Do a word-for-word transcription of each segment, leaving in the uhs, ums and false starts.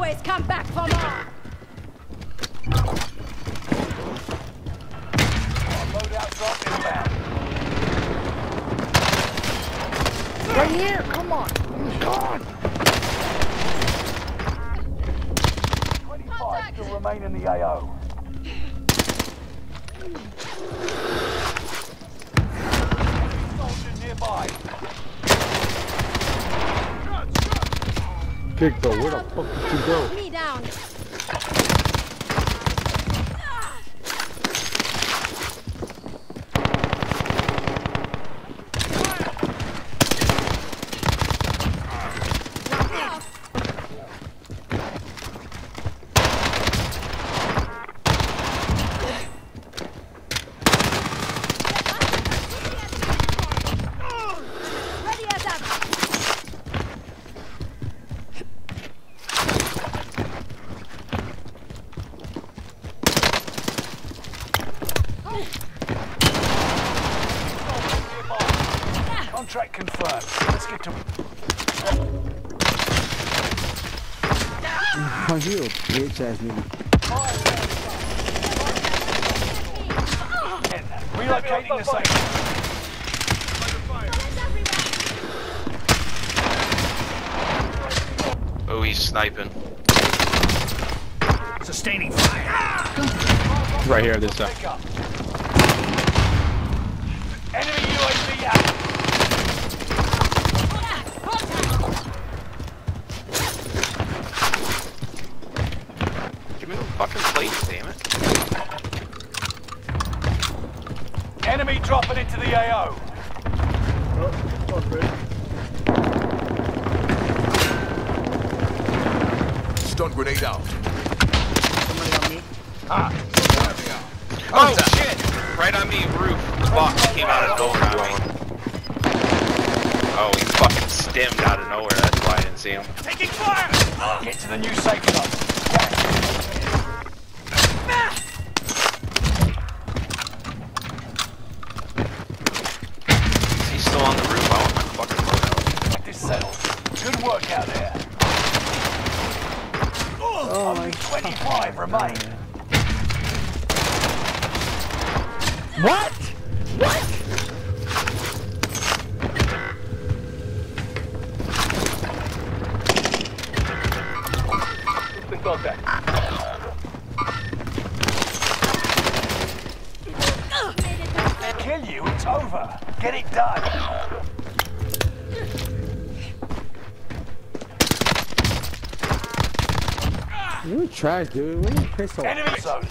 always come back for more. Loadout drop inbound. Right here, come on. Come on. twenty-five still remain in the A O. Soldier nearby. Kick though, where the fuck did you go? Me down. Contract confirmed. Let's get to... Oh, you a bitch ass nigga. Relocating the site. Oh, he's sniping. Sustaining fire. Right here, this side. Enemy U A V out. Give me the fucking place, damn it. Enemy dropping into the A O. Stun grenade out. Somebody on me. Ah. Oh shit! Right on me, roof. Box came out of nowhere on me. Oh, he fucking stemmed out of nowhere, that's why I didn't see him. Taking fire! Get to the new safe zone. He's still on the roof, I want my fucking loadout. This settled. Good work out there. Oh, Only twenty-five remain. What? What? Been contact. Kill you, it's over. Get it done. You trash, dude. What are you pissed off? Enemy zone.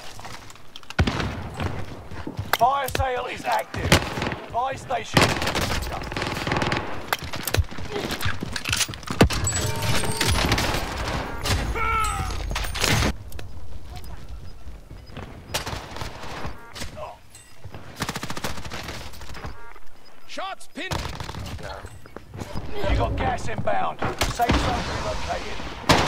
Fire sale is active. Buy station. Shots pinned. You got gas inbound. Safe zone relocated.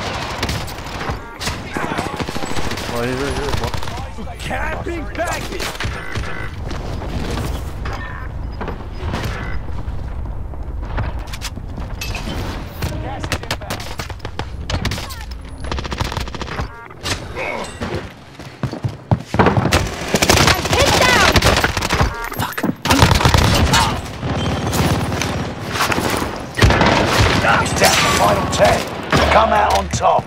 Oh, he's right here, bro. Camping package. Gas is inbound. Hit down. It's down to final ten. Come out on top.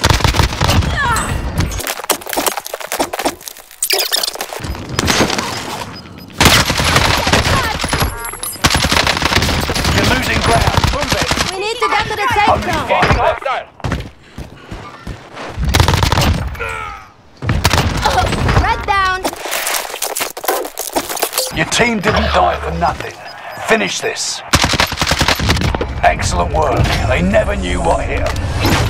You're losing ground. Move it. We need to get to the safe Only zone. five left. Red down. Your team didn't die for nothing. Finish this. Excellent work. They never knew what hit them.